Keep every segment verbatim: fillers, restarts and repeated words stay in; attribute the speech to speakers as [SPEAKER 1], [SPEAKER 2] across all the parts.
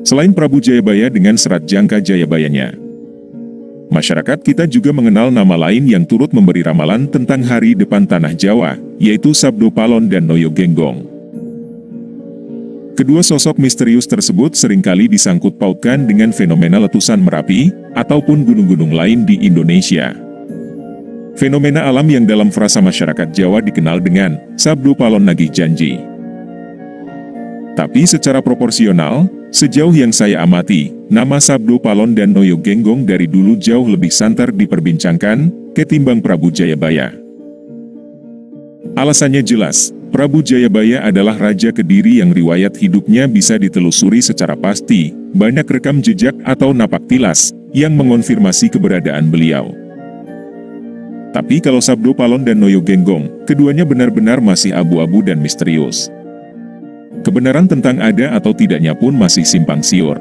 [SPEAKER 1] Selain Prabu Jayabaya dengan Serat Jangka Jayabayanya, masyarakat kita juga mengenal nama lain yang turut memberi ramalan tentang hari depan tanah Jawa, yaitu Sabdo Palon dan Noyo Genggong. Kedua sosok misterius tersebut seringkali disangkut pautkan dengan fenomena letusan Merapi, ataupun gunung-gunung lain di Indonesia. Fenomena alam yang dalam frasa masyarakat Jawa dikenal dengan Sabdo Palon Nagih Janji. Tapi secara proporsional, sejauh yang saya amati, nama Sabdo Palon dan Noyo Genggong dari dulu jauh lebih santer diperbincangkan ketimbang Prabu Jayabaya. Alasannya jelas, Prabu Jayabaya adalah Raja Kediri yang riwayat hidupnya bisa ditelusuri secara pasti, banyak rekam jejak atau napak tilas yang mengonfirmasi keberadaan beliau. Tapi kalau Sabdo Palon dan Noyo Genggong, keduanya benar-benar masih abu-abu dan misterius. Kebenaran tentang ada atau tidaknya pun masih simpang siur.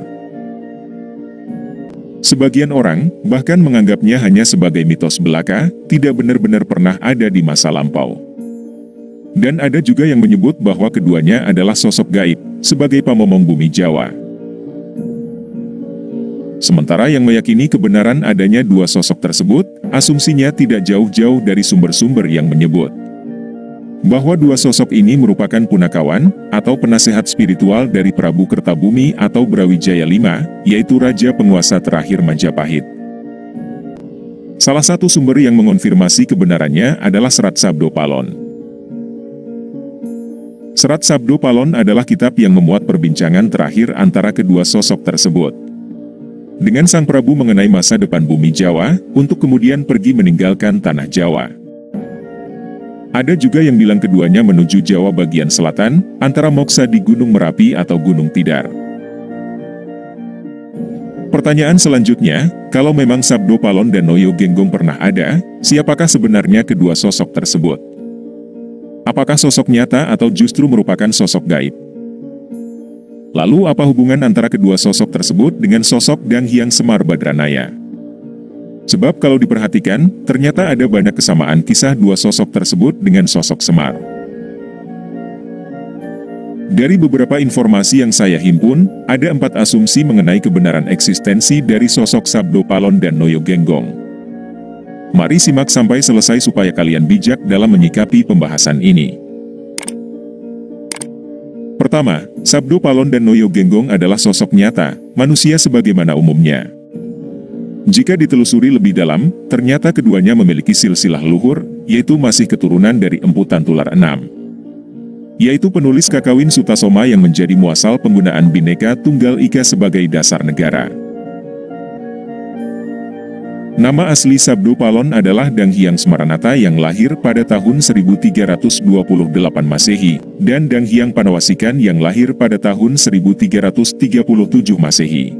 [SPEAKER 1] Sebagian orang bahkan menganggapnya hanya sebagai mitos belaka, tidak benar-benar pernah ada di masa lampau. Dan ada juga yang menyebut bahwa keduanya adalah sosok gaib, sebagai pamomong bumi Jawa. Sementara yang meyakini kebenaran adanya dua sosok tersebut, asumsinya tidak jauh-jauh dari sumber-sumber yang menyebut bahwa dua sosok ini merupakan punakawan atau penasehat spiritual dari Prabu Kertabumi atau Brawijaya lima, yaitu Raja Penguasa terakhir Majapahit. Salah satu sumber yang mengonfirmasi kebenarannya adalah Serat Sabdo Palon. Serat Sabdo Palon adalah kitab yang memuat perbincangan terakhir antara kedua sosok tersebut dengan Sang Prabu mengenai masa depan bumi Jawa, untuk kemudian pergi meninggalkan tanah Jawa. Ada juga yang bilang keduanya menuju Jawa bagian selatan, antara Moksa di Gunung Merapi atau Gunung Tidar. Pertanyaan selanjutnya, kalau memang Sabdo Palon dan Noyo Genggong pernah ada, siapakah sebenarnya kedua sosok tersebut? Apakah sosok nyata atau justru merupakan sosok gaib? Lalu apa hubungan antara kedua sosok tersebut dengan sosok Dang Hyang Semar Badranaya? Sebab kalau diperhatikan, ternyata ada banyak kesamaan kisah dua sosok tersebut dengan sosok Semar. Dari beberapa informasi yang saya himpun, ada empat asumsi mengenai kebenaran eksistensi dari sosok Sabdo Palon dan Noyo Genggong. Mari simak sampai selesai supaya kalian bijak dalam menyikapi pembahasan ini. Pertama, Sabdo Palon dan Noyo Genggong adalah sosok nyata, manusia sebagaimana umumnya. Jika ditelusuri lebih dalam, ternyata keduanya memiliki silsilah luhur, yaitu masih keturunan dari Empu Tantular enam. Yaitu penulis Kakawin Sutasoma yang menjadi muasal penggunaan Bhinneka Tunggal Ika sebagai dasar negara. Nama asli Sabdo Palon adalah Dang Hyang Semaranata yang lahir pada tahun seribu tiga ratus dua puluh delapan Masehi, dan Dang Hyang Panawasikan yang lahir pada tahun seribu tiga ratus tiga puluh tujuh Masehi.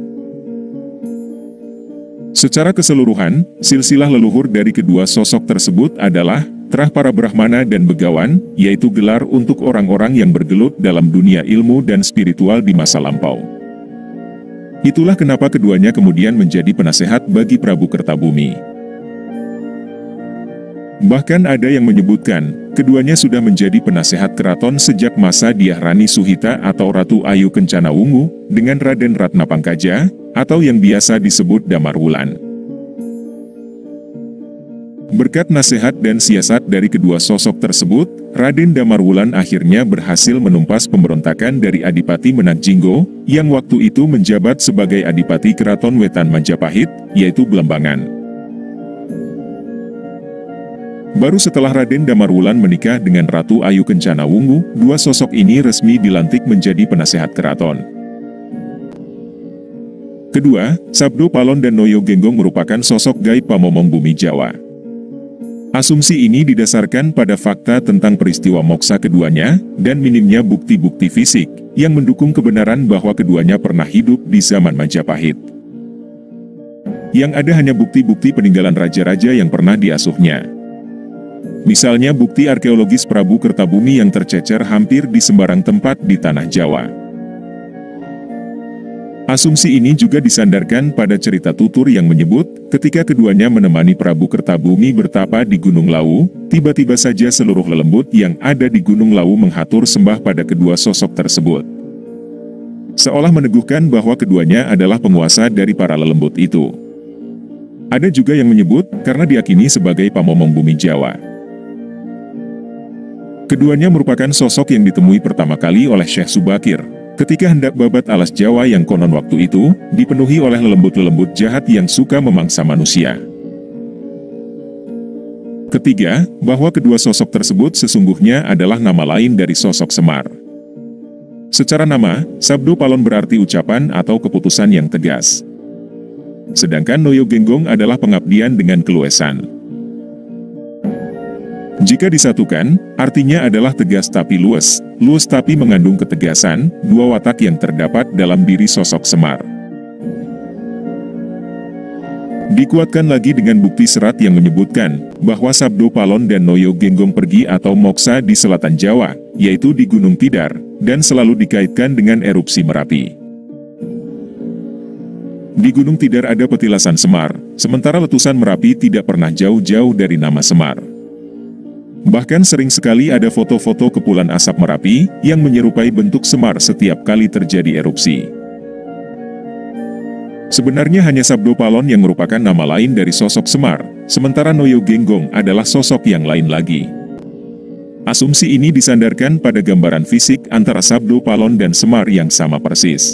[SPEAKER 1] Secara keseluruhan, silsilah leluhur dari kedua sosok tersebut adalah Terah Para Brahmana dan Begawan, yaitu gelar untuk orang-orang yang bergelut dalam dunia ilmu dan spiritual di masa lampau. Itulah kenapa keduanya kemudian menjadi penasehat bagi Prabu Kertabumi. Bahkan ada yang menyebutkan, keduanya sudah menjadi penasehat keraton sejak masa Dyah Rani Suhita atau Ratu Ayu Kencana Wungu, dengan Raden Ratna Pangkaja, atau yang biasa disebut Damar Wulan. Berkat nasihat dan siasat dari kedua sosok tersebut, Raden Damar Wulan akhirnya berhasil menumpas pemberontakan dari Adipati Menak-Jinggo, yang waktu itu menjabat sebagai Adipati Keraton Wetan Majapahit, yaitu Blembangan. Baru setelah Raden Damar Wulan menikah dengan Ratu Ayu Kencana Wungu, dua sosok ini resmi dilantik menjadi penasehat keraton. Kedua, Sabdo Palon dan Noyo Genggong merupakan sosok gaib pamomong bumi Jawa. Asumsi ini didasarkan pada fakta tentang peristiwa moksa keduanya, dan minimnya bukti-bukti fisik, yang mendukung kebenaran bahwa keduanya pernah hidup di zaman Majapahit. Yang ada hanya bukti-bukti peninggalan raja-raja yang pernah diasuhnya. Misalnya bukti arkeologis Prabu Kertabumi yang tercecer hampir di sembarang tempat di tanah Jawa. Asumsi ini juga disandarkan pada cerita tutur yang menyebut, ketika keduanya menemani Prabu Kertabumi bertapa di Gunung Lawu, tiba-tiba saja seluruh lelembut yang ada di Gunung Lawu menghatur sembah pada kedua sosok tersebut. seolah meneguhkan bahwa keduanya adalah penguasa dari para lelembut itu. Ada juga yang menyebut karena diyakini sebagai pamomong bumi Jawa. Keduanya merupakan sosok yang ditemui pertama kali oleh Syekh Subakir ketika hendak babat alas Jawa yang konon waktu itu dipenuhi oleh lelembut-lelembut jahat yang suka memangsa manusia. Ketiga, bahwa kedua sosok tersebut sesungguhnya adalah nama lain dari sosok Semar. Secara nama, Sabdo Palon berarti ucapan atau keputusan yang tegas. Sedangkan Noyo Genggong adalah pengabdian dengan keluesan. Jika disatukan, artinya adalah tegas tapi luwes, luwes tapi mengandung ketegasan, dua watak yang terdapat dalam diri sosok Semar. Dikuatkan lagi dengan bukti serat yang menyebutkan bahwa Sabdo Palon dan Noyo Genggong pergi atau moksa di selatan Jawa, yaitu di Gunung Tidar, dan selalu dikaitkan dengan erupsi Merapi. Di Gunung Tidar ada petilasan Semar, sementara letusan Merapi tidak pernah jauh-jauh dari nama Semar. Bahkan sering sekali ada foto-foto kepulan asap Merapi yang menyerupai bentuk Semar setiap kali terjadi erupsi. Sebenarnya hanya Sabdo Palon yang merupakan nama lain dari sosok Semar, sementara Noyo Genggong adalah sosok yang lain lagi. Asumsi ini disandarkan pada gambaran fisik antara Sabdo Palon dan Semar yang sama persis.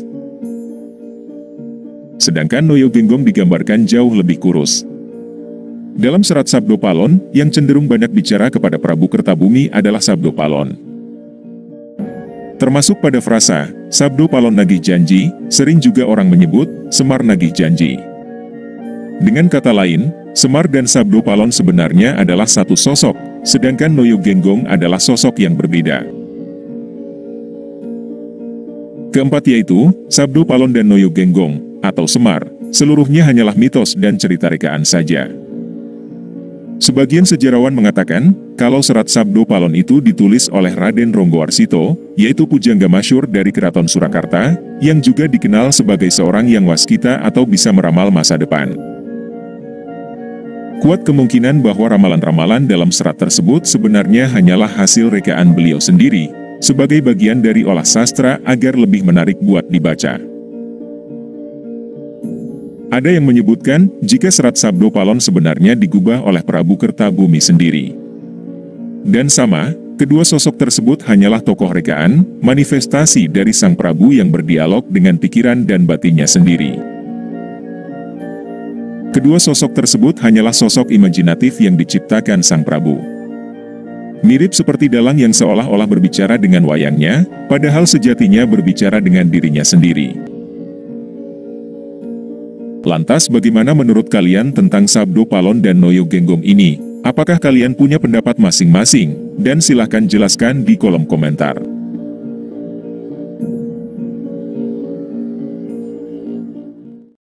[SPEAKER 1] Sedangkan Noyo Genggong digambarkan jauh lebih kurus. Dalam serat Sabdo Palon, yang cenderung banyak bicara kepada Prabu Kertabumi adalah Sabdo Palon. Termasuk pada frasa, Sabdo Palon nagih janji, sering juga orang menyebut, Semar nagih janji. Dengan kata lain, Semar dan Sabdo Palon sebenarnya adalah satu sosok, sedangkan Noyo Genggong adalah sosok yang berbeda. Keempat yaitu, Sabdo Palon dan Noyo Genggong, atau Semar, seluruhnya hanyalah mitos dan cerita rekaan saja. Sebagian sejarawan mengatakan, kalau serat Sabdo Palon itu ditulis oleh Raden Ronggowarsito, yaitu pujangga masyhur dari Keraton Surakarta, yang juga dikenal sebagai seorang yang waskita atau bisa meramal masa depan. Kuat kemungkinan bahwa ramalan-ramalan dalam serat tersebut sebenarnya hanyalah hasil rekaan beliau sendiri, sebagai bagian dari olah sastra agar lebih menarik buat dibaca. Ada yang menyebutkan jika serat Sabdo Palon sebenarnya digubah oleh Prabu Kertabumi sendiri. Dan sama, kedua sosok tersebut hanyalah tokoh rekaan, manifestasi dari Sang Prabu yang berdialog dengan pikiran dan batinnya sendiri. Kedua sosok tersebut hanyalah sosok imajinatif yang diciptakan Sang Prabu. Mirip seperti dalang yang seolah-olah berbicara dengan wayangnya, padahal sejatinya berbicara dengan dirinya sendiri. Lantas bagaimana menurut kalian tentang Sabdo Palon dan Noyo Genggong ini? Apakah kalian punya pendapat masing-masing? Dan silahkan jelaskan di kolom komentar.